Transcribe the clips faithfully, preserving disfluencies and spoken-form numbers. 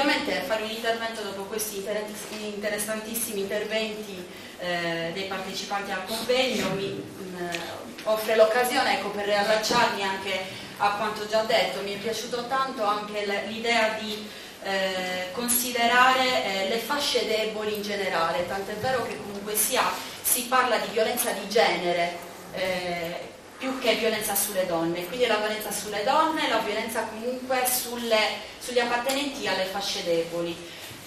ovviamente fare un intervento dopo questi interessantissimi interventi eh, dei partecipanti al convegno mi mh, offre l'occasione, ecco, per riallacciarmi anche a quanto già detto. Mi è piaciuto tanto anche l'idea di eh, considerare eh, le fasce deboli in generale, tant'è vero che comunque sia si parla di violenza di genere eh, più che violenza sulle donne, quindi la violenza sulle donne, la violenza comunque sulle, sugli appartenenti alle fasce deboli.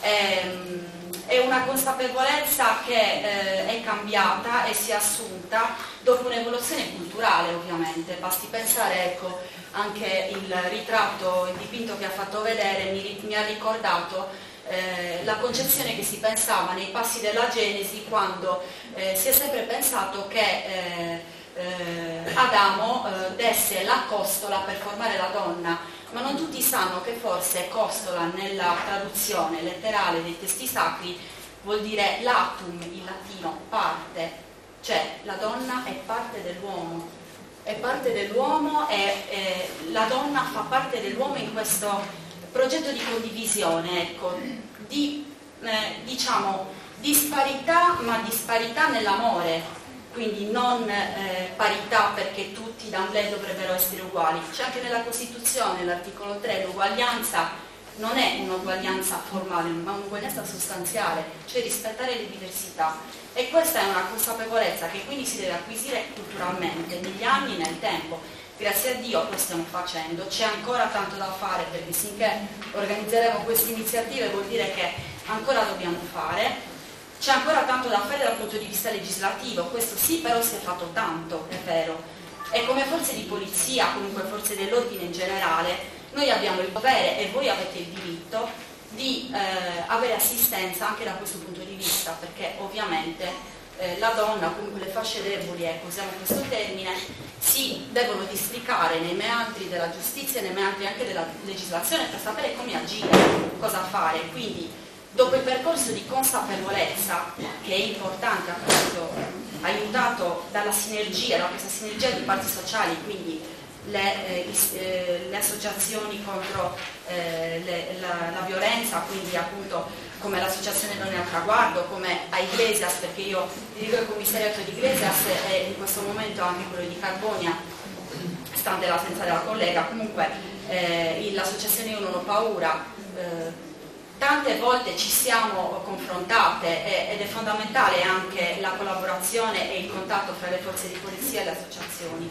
Ehm, è una consapevolezza che eh, è cambiata e si è assunta dopo un'evoluzione culturale, ovviamente. Basti pensare, ecco, anche il ritratto, il dipinto che ha fatto vedere mi, mi ha ricordato eh, la concezione che si pensava nei passi della Genesi, quando eh, si è sempre pensato che eh, Eh, Adamo eh, desse la costola per formare la donna, ma non tutti sanno che forse costola nella traduzione letterale dei testi sacri vuol dire latum, in latino, parte, cioè la donna è parte dell'uomo, è parte dell'uomo e eh, la donna fa parte dell'uomo in questo progetto di condivisione, ecco, di eh, diciamo disparità, ma disparità nell'amore. Quindi non eh, parità perché tutti da un lato dovrebbero essere uguali. C'è anche nella Costituzione, l'articolo tre, l'uguaglianza non è un'uguaglianza formale, ma un'uguaglianza sostanziale, cioè rispettare le diversità. E questa è una consapevolezza che quindi si deve acquisire culturalmente, negli anni e nel tempo. Grazie a Dio lo stiamo facendo, c'è ancora tanto da fare, perché finché organizzeremo queste iniziative vuol dire che ancora dobbiamo fare. C'è ancora tanto da fare dal punto di vista legislativo, questo sì, però si è fatto tanto, è vero. E come forze di polizia, comunque forze dell'ordine in generale, noi abbiamo il dovere, e voi avete il diritto, di eh, avere assistenza anche da questo punto di vista, perché ovviamente eh, la donna, comunque le fasce deboli, ecco, usiamo questo termine, si devono districare nei meandri della giustizia e nei meandri anche della legislazione per sapere come agire, cosa fare. Quindi, dopo il percorso di consapevolezza, che è importante, appunto, aiutato dalla sinergia, da questa sinergia di parti sociali, quindi le, eh, eh, le associazioni contro eh, le, la, la violenza, quindi appunto come l'associazione Donne al Traguardo, come a Iglesias, perché io dico il commissariato di Iglesias e in questo momento anche quello di Carbonia, stante l'assenza della collega, comunque eh, l'associazione Io Non Ho Paura. Eh, Tante volte ci siamo confrontate ed è fondamentale anche la collaborazione e il contatto fra le forze di polizia e le associazioni.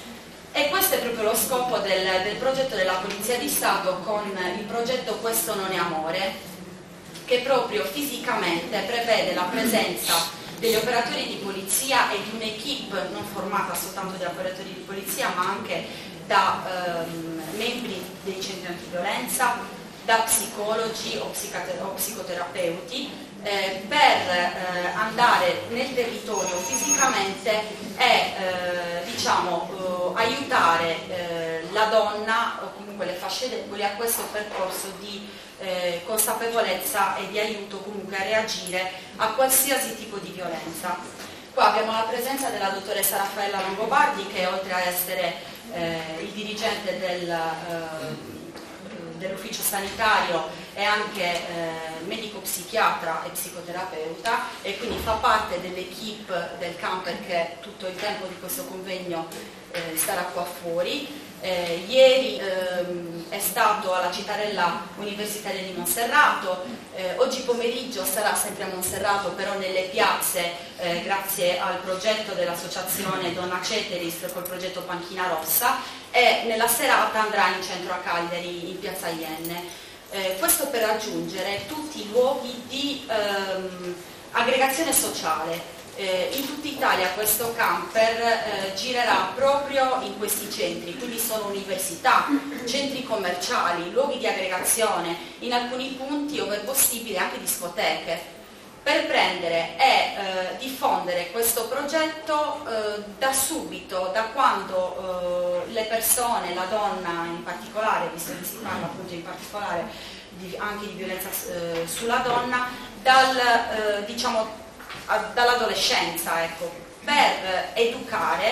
E questo è proprio lo scopo del, del progetto della Polizia di Stato con il progetto Questo Non è Amore, che proprio fisicamente prevede la presenza degli operatori di polizia e di un'equipe non formata soltanto da operatori di polizia, ma anche da ehm, membri dei centri antiviolenza, da psicologi o, o psicoterapeuti eh, per eh, andare nel territorio fisicamente e eh, diciamo, eh, aiutare eh, la donna o comunque le fasce deboli a questo percorso di eh, consapevolezza e di aiuto comunque a reagire a qualsiasi tipo di violenza. Qua abbiamo la presenza della dottoressa Raffaella Longobardi, che oltre a essere eh, il dirigente del eh, dell'ufficio sanitario è anche eh, medico psichiatra e psicoterapeuta e quindi fa parte dell'equipe del camper che tutto il tempo di questo convegno eh, starà qua fuori. Eh, ieri ehm, è stato alla Cittadella Universitaria di Monserrato, eh, oggi pomeriggio sarà sempre a Monserrato, però nelle piazze eh, grazie al progetto dell'associazione Donna Ceteris col progetto Panchina Rossa, e nella serata andrà in centro a Cagliari, in piazza Ienne. Eh, questo per raggiungere tutti i luoghi di ehm, aggregazione sociale. Eh, in tutta Italia questo camper eh, girerà proprio in questi centri, quindi sono università, centri commerciali, luoghi di aggregazione, in alcuni punti ove è possibile anche discoteche, per prendere e eh, diffondere questo progetto eh, da subito, da quando eh, le persone, la donna in particolare, visto che si parla appunto in particolare di, anche di violenza eh, sulla donna, dal eh, diciamo dall'adolescenza, ecco, per educare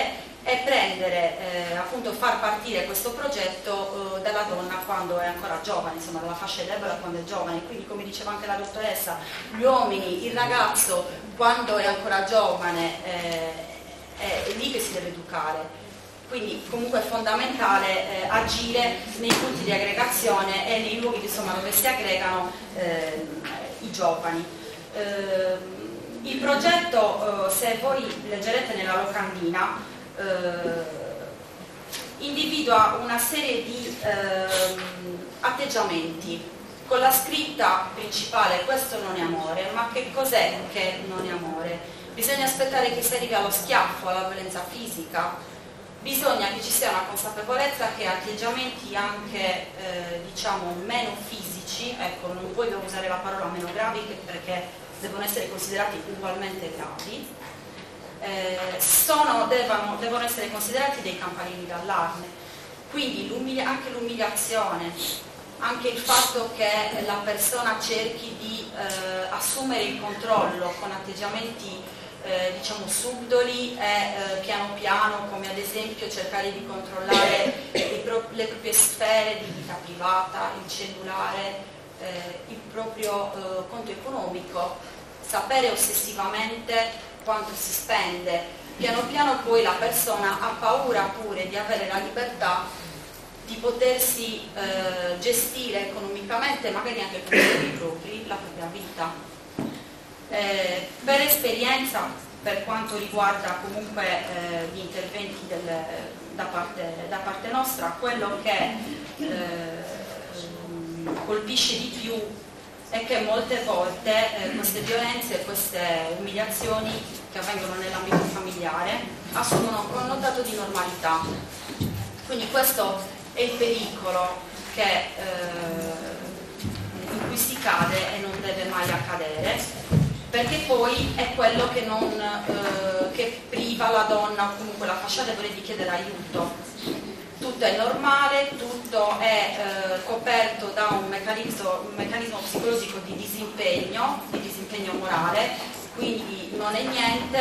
e prendere, eh, appunto far partire questo progetto eh, dalla donna quando è ancora giovane, insomma dalla fascia debole quando è giovane. Quindi, come diceva anche la dottoressa, gli uomini, il ragazzo quando è ancora giovane eh, è, è lì che si deve educare. Quindi comunque è fondamentale eh, agire nei punti di aggregazione e nei luoghi insomma, dove si aggregano eh, i giovani. Eh, il progetto, eh, se voi leggerete nella locandina, eh, individua una serie di eh, atteggiamenti con la scritta principale: questo non è amore. Ma che cos'è che non è amore? Bisogna aspettare che si arrivi allo schiaffo, alla violenza fisica. Bisogna che ci sia una consapevolezza che atteggiamenti anche eh, diciamo meno fisici, ecco, non voglio usare la parola meno gravi perché devono essere considerati ugualmente gravi, eh, sono, devono, devono essere considerati dei campanili d'allarme. Quindi l'umilia- anche l'umiliazione, anche il fatto che la persona cerchi di eh, assumere il controllo con atteggiamenti Eh, diciamo subdoli e eh, piano piano, come ad esempio cercare di controllare le, pro le proprie sfere di vita privata, il cellulare, eh, il proprio eh, conto economico, sapere ossessivamente quanto si spende. Piano piano poi la persona ha paura pure di avere la libertà di potersi eh, gestire economicamente, magari anche con i propri propri, la propria vita. Eh, per esperienza, per quanto riguarda comunque eh, gli interventi del, da, parte, da parte nostra, quello che eh, colpisce di più è che molte volte eh, queste violenze, queste umiliazioni che avvengono nell'ambito familiare assumono un connotato di normalità. Quindi questo è il pericolo che, eh, in cui si cade e non deve mai accadere, perché poi è quello che, non, eh, che priva la donna o comunque la fascia debole di chiedere aiuto. Tutto è normale, tutto è eh, coperto da un meccanismo, un meccanismo psicologico di disimpegno, di disimpegno morale, quindi non è niente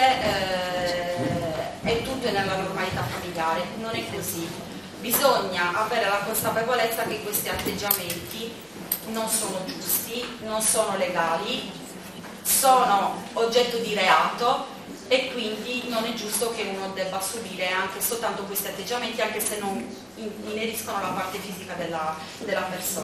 eh, e tutto è nella normalità familiare. Non è così. Bisogna avere la consapevolezza che questi atteggiamenti non sono giusti, non sono legali, sono oggetto di reato e quindi non è giusto che uno debba subire anche soltanto questi atteggiamenti, anche se non ineriscono la parte fisica della, della persona.